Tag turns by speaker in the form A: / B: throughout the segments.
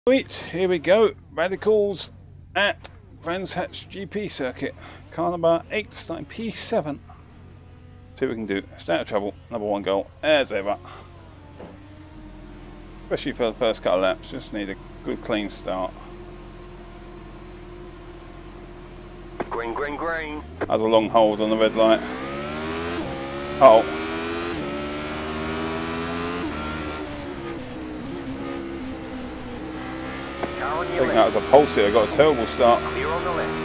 A: Sweet, here we go. Radicals at Brands Hatch GP circuit. Car number 8, starting P7. See what we can do. Stay out of trouble. Number 1 goal, as ever. Especially for the first couple of laps. Just need a good clean start.
B: Green, green, green.
A: Has a long hold on the red light. Uh oh. I think that was a pulse here. Got a terrible start.
B: Clear on the left.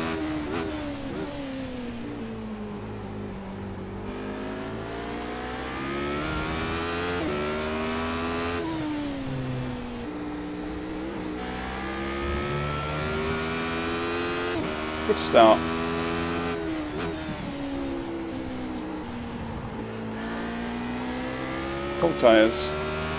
A: Good start. Cold tyres.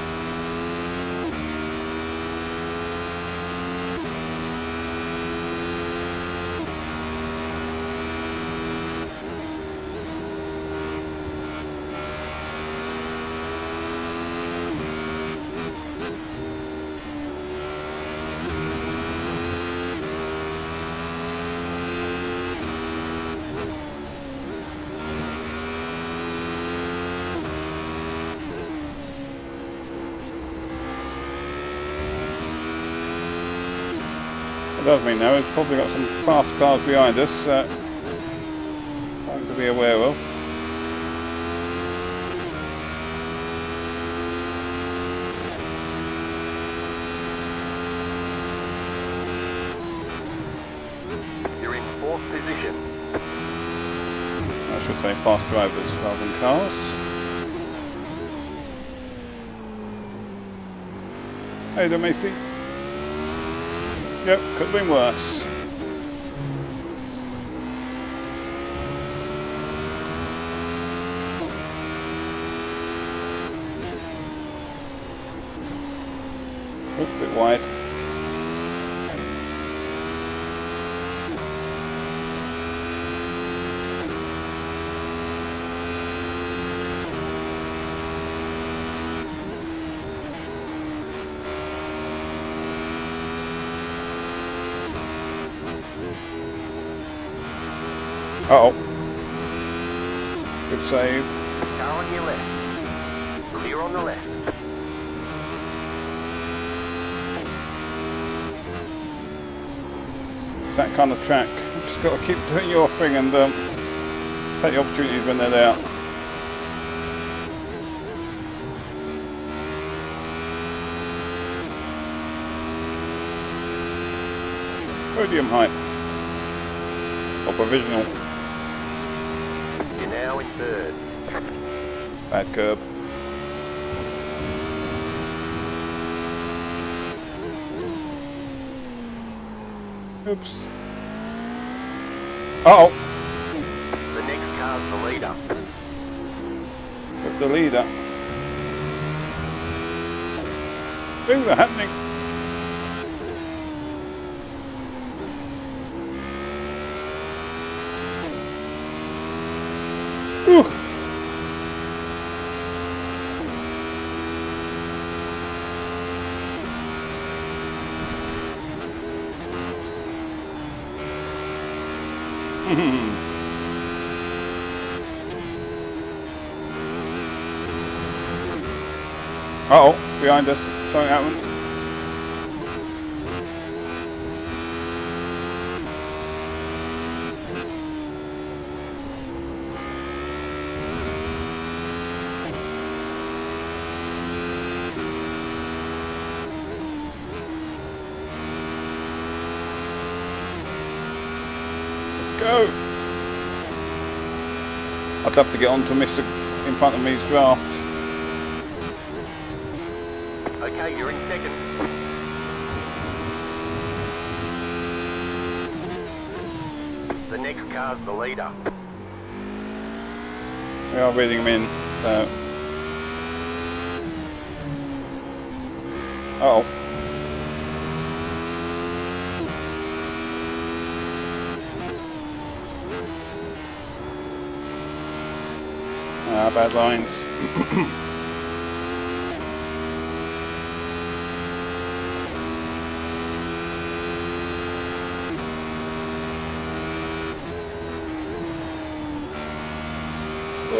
A: It does mean now, we've probably got some fast cars behind us, something to be aware of.
B: You're in 4th position.
A: I should say fast drivers rather than cars. Hey there, Macy. Yep, could have been worse. Oh, a bit wide. Uh-oh. Good save.
B: Car on your left. Clear on the left.
A: It's that kind of track. You've just got to keep doing your thing and take the opportunities when they're there. Podium height. Or provisional.
B: You're now in 3rd.
A: Bad curb. Oops. Uh-oh.
B: The next car's the leader.
A: With the leader. Things are happening. Ooh. Uh-oh, behind us. Something happened. Go! I'd love to get on to Mr. in front of me's draft.
B: Okay, you're in 2nd. The next car's the leader.
A: We are reading him in. Uh-oh. Bad lines.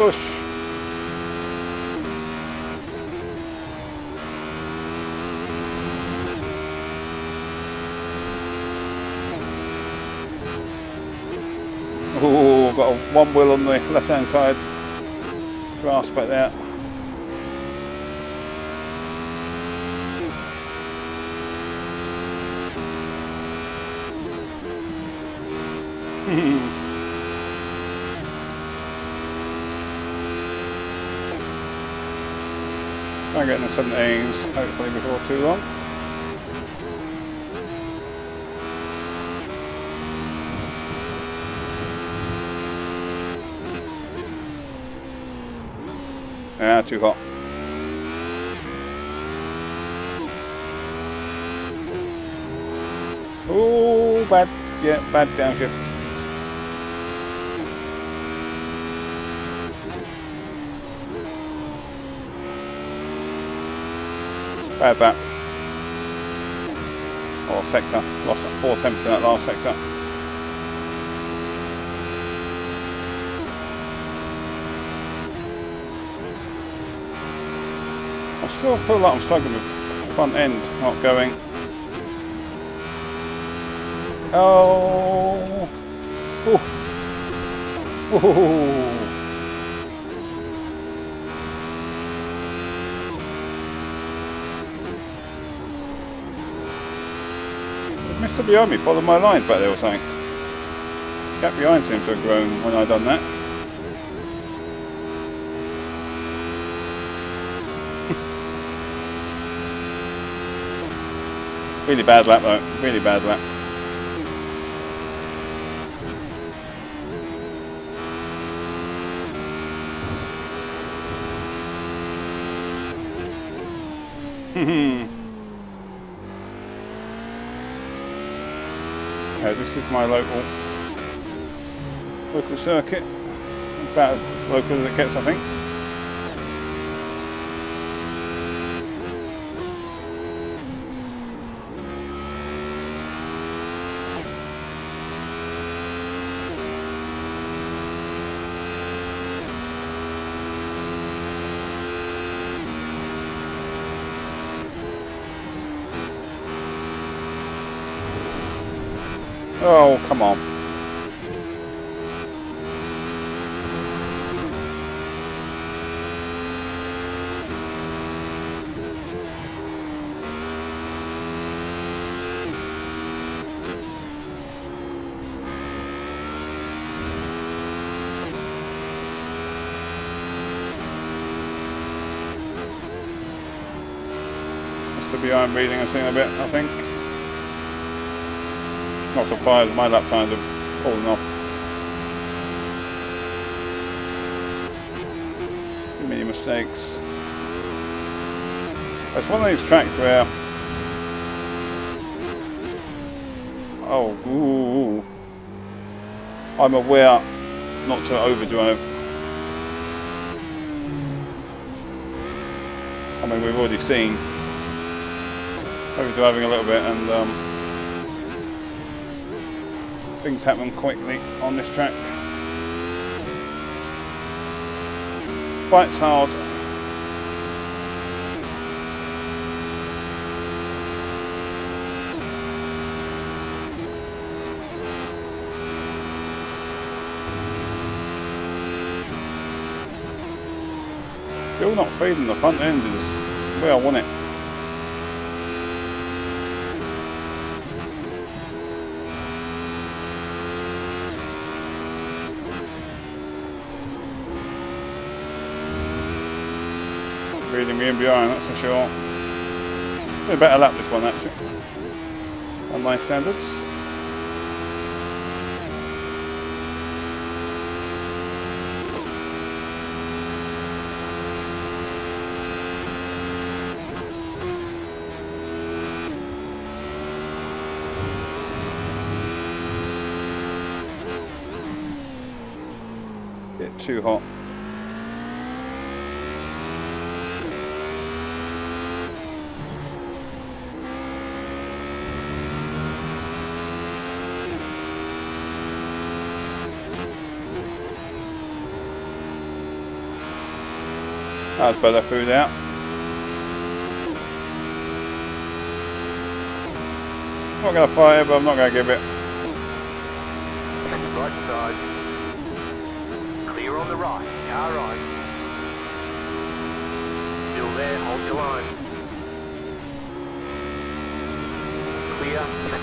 A: Push. Ooh, got one wheel on the left hand side. Grass back there. I'm getting the 17s, hopefully before too long. Ah, too hot. Oh, bad. Yeah, bad downshift. Bad that. Or sector. Lost 4 tenths in that last sector. I still feel like I'm struggling with front end not going. Oh. Ooh. Ooh. Mr. Behind me followed my lines back there or something. Gap behind seems to have grown when I done that. Really bad lap though, really bad lap. Yeah, this is my local circuit. About as local as it gets, I think. Oh, come on. Must be behind reading and seeing a bit, I think. Not surprised, my lap times have fallen off. Too many mistakes. It's one of these tracks where... Oh, ooh. I'm aware not to overdrive. I mean, we've already seen overdriving a little bit and things happen quickly on this track. Bites hard. Still not feeding the front end is where I want it. Reading me in behind, that's for sure. Been a better lap this one actually, on my standards. Bit too hot. That's better through there. I'm not going to fight it, but I'm not going to give it.
B: Right side. Clear on the right. Car right. Still there. Hold your line. Clear.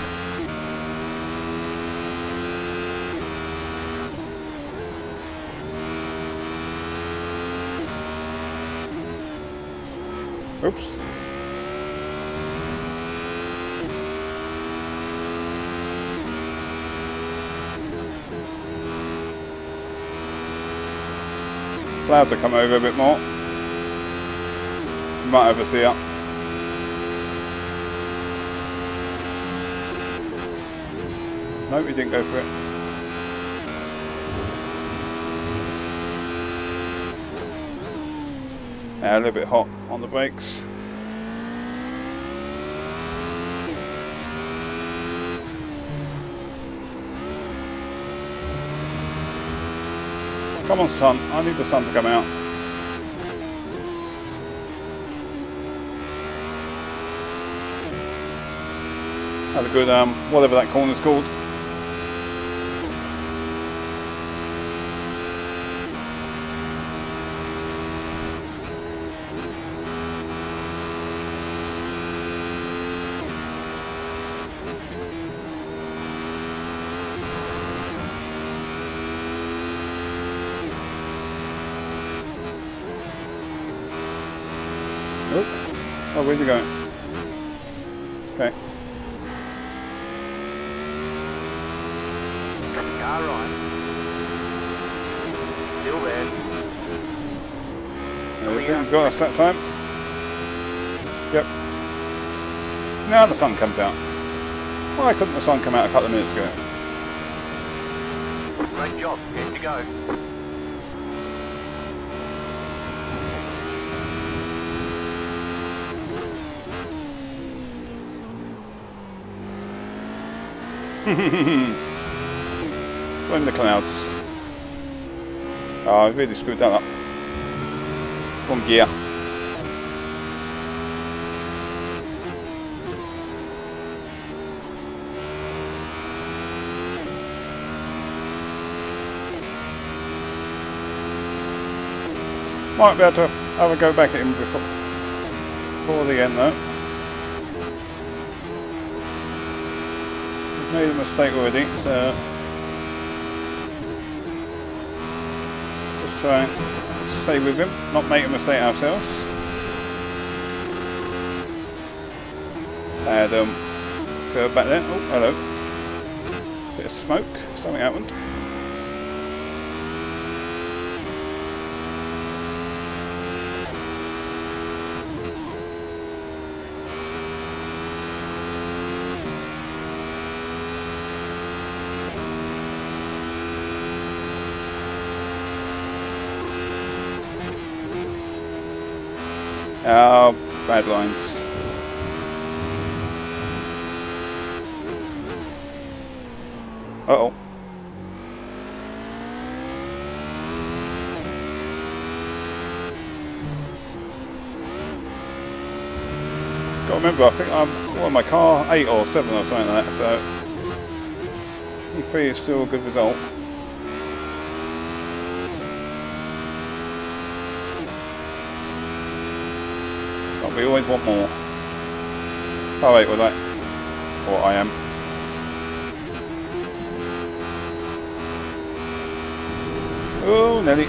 A: Oops. Clouds will come over a bit more. You might oversee it. Nope, he didn't go for it. Yeah, a little bit hot on the brakes. Come on, sun. I need the sun to come out. Have a good, whatever that corner's called. Oh, where's he going? Okay.
B: Car right. Still there.
A: Everything's got us that time. Yep. Now the sun comes out. Why couldn't the sun come out a couple of minutes ago?
B: Great job. Good to go.
A: In the clouds. Oh, I really screwed that up. Wrong gear. Might be able to have a go back at him before the end though. Made a mistake already, so just try and stay with him, not make a mistake ourselves. And go back there. Oh, hello. Bit of smoke. Something happened. Oh, bad lines. Uh-oh. Got to remember, I think I'm my car 8 or 7 or something like that, so E3 is still a good result. We always want more. Oh wait, was I? Or I am. Oh, Nelly.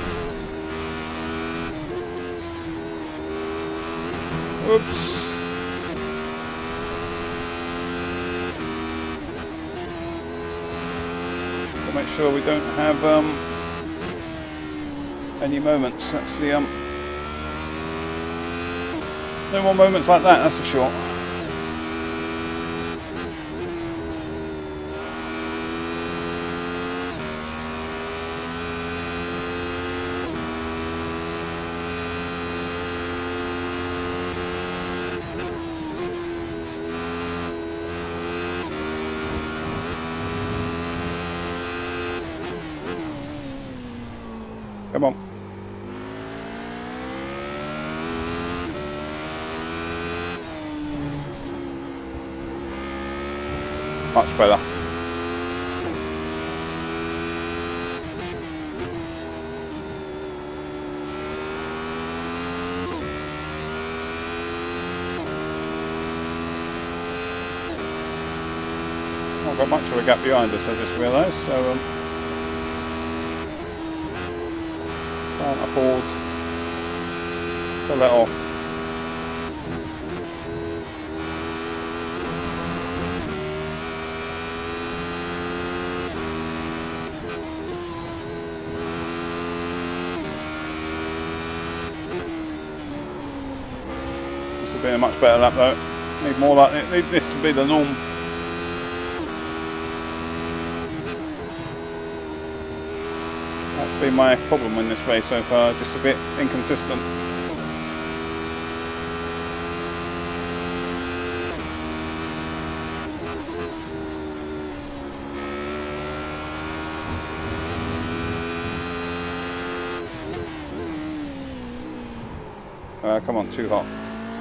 A: Oops. We'll make sure we don't have any moments. That's the no more moments like that, that's for sure. Come on. Much better. Not got much of a gap behind us, I just realised, so can't afford to let off. This will be a much better lap though. Need more like it. Need this to be the norm. That's been my problem in this race so far, just a bit inconsistent. Come on, too hot.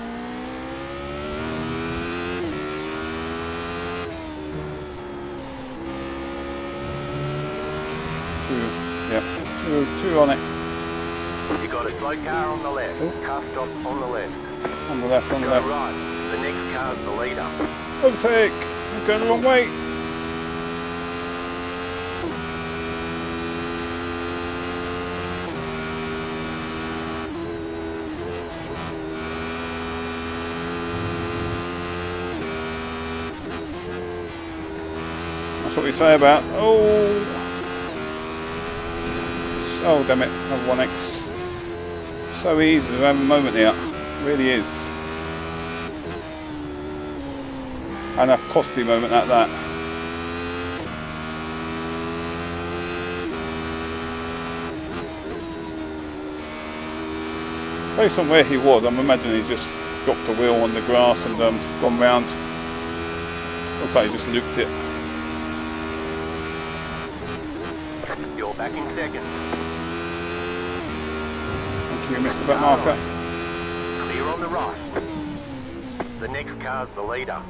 A: Two on it.
B: You got a slow car on the left.
A: Oh.
B: Car stop on the left.
A: On the left, on the
B: Go
A: left.
B: right. The next car's the leader.
A: Overtake! I'm going the wrong way. That's what we say about. Oh damn it, another 1x. So easy to have a moment here, it really is. And a costly moment at that. Based on where he was, I'm imagining he's just dropped a wheel on the grass and gone round. Looks like he just looped it.
B: You're back in second.
A: You missed the back marker.
B: Clear on the right. The next car's the leader.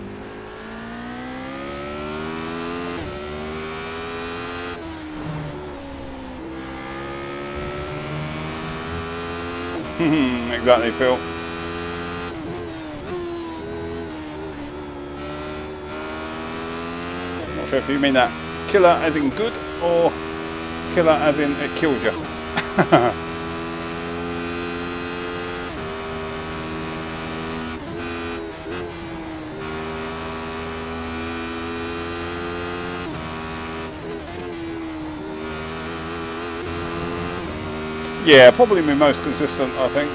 A: Exactly, Phil. Not sure if you mean that killer as in good or killer as in it kills you. Yeah, probably my most consistent, I think.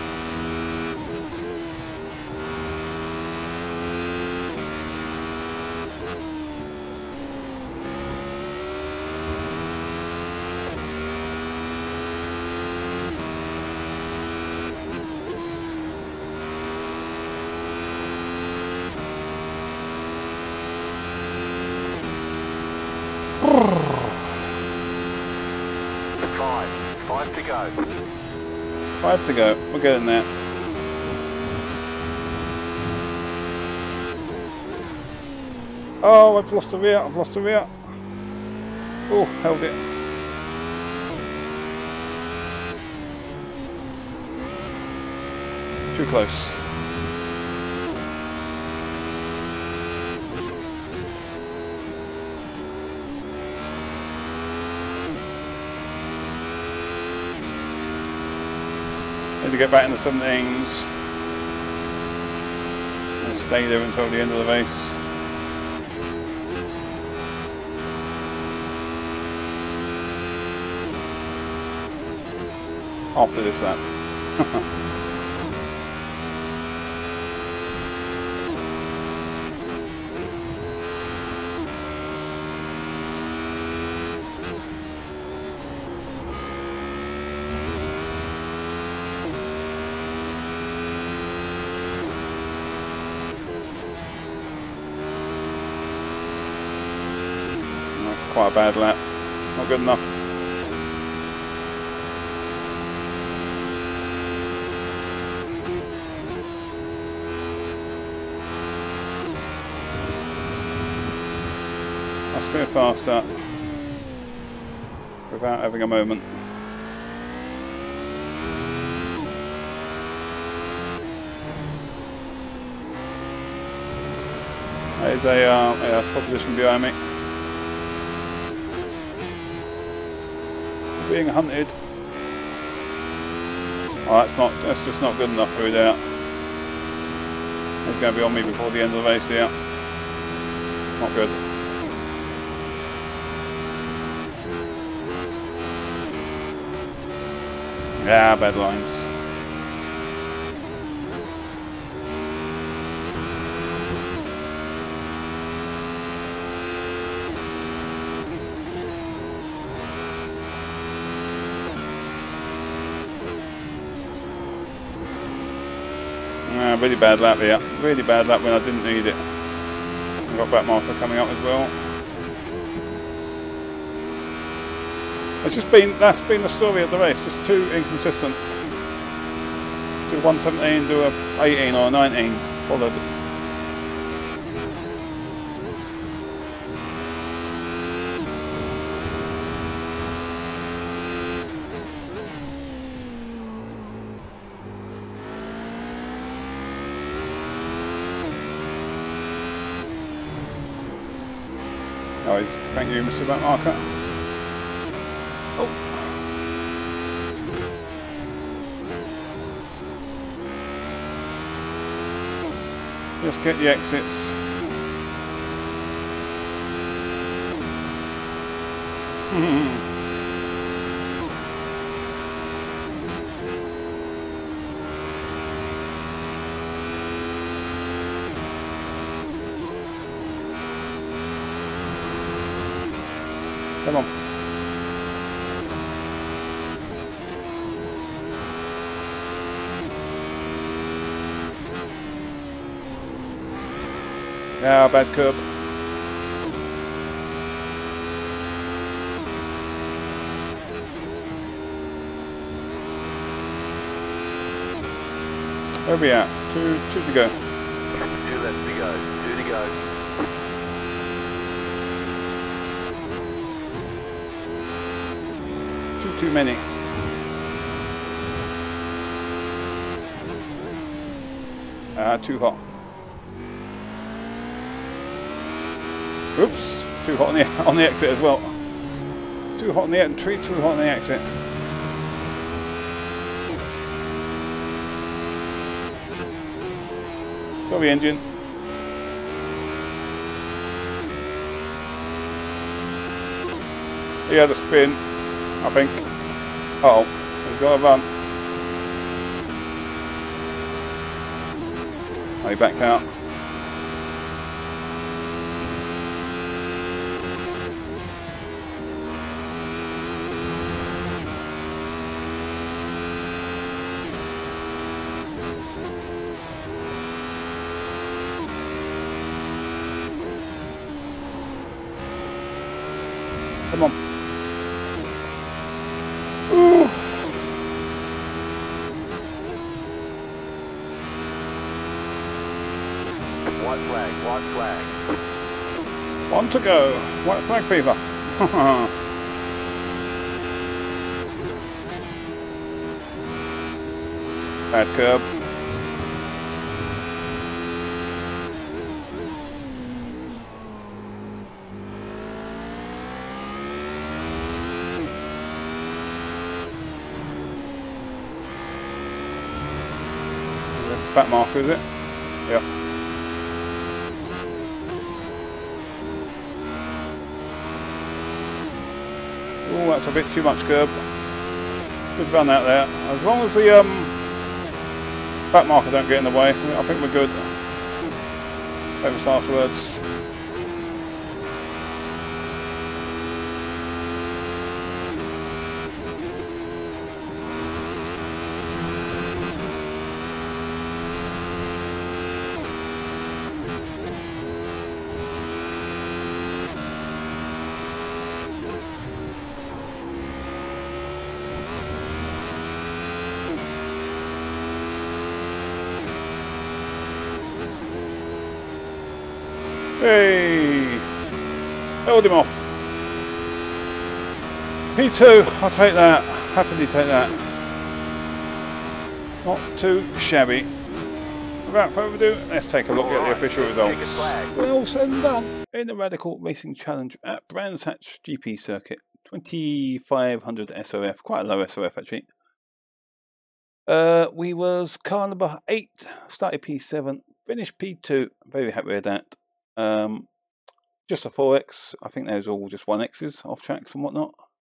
B: Five to go.
A: 5 to go. We're getting there. Oh, I've lost the rear. I've lost the rear. Oh, held it. Too close. Need to get back in the 17s and stay there until the end of the race. After this lap. That's quite a bad lap. Not good enough. go faster without having a moment. There's a spot position behind me. Being hunted. Oh, that's just not good enough through there. He's going to be on me before the end of the race here. Not good. Yeah, bad lines. Really bad lap here. Really bad lap when I didn't need it. I've got back marker coming up as well. That's been the story of the race. Just too inconsistent. Do 117, do a 18 or a 19 followed. Oh, thank you, Mr. Back Marker. Oh. Just get the exits. Come on. Yeah, bad curb. Where are we at? Two to go.
B: 2 left to go. 2 to go.
A: Too many. Too hot. Oops, too hot on the exit as well. Too hot on the entry, too hot on the exit. Got the engine. Yeah, the spin, I think. Uh oh, we've got to run. Oh, he backed out. Come on. Ooh.
B: White flag, white flag.
A: One to go. White flag fever. Bad curb. Back marker, is it? Yeah. Oh, that's a bit too much curb. Good run out there. As long as the back marker don't get in the way, I think we're good. Famous last words. Hey! Held him off. P2, I'll take that. Happily take that. Not too shabby. Without further ado, let's take a look at the official results. Well, all said and done in the Radical Racing Challenge at Brands Hatch GP circuit. 2500 SOF, quite a low SOF actually. We was car number 8, started P7, finished P2. Very happy with that. Just a 4X. I think those are all just 1Xs off tracks and whatnot.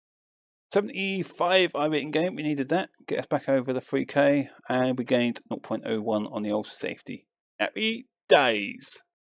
A: 75 iRating game, we needed that. Get us back over the 3K, and we gained 0.01 on the old safety. Happy days!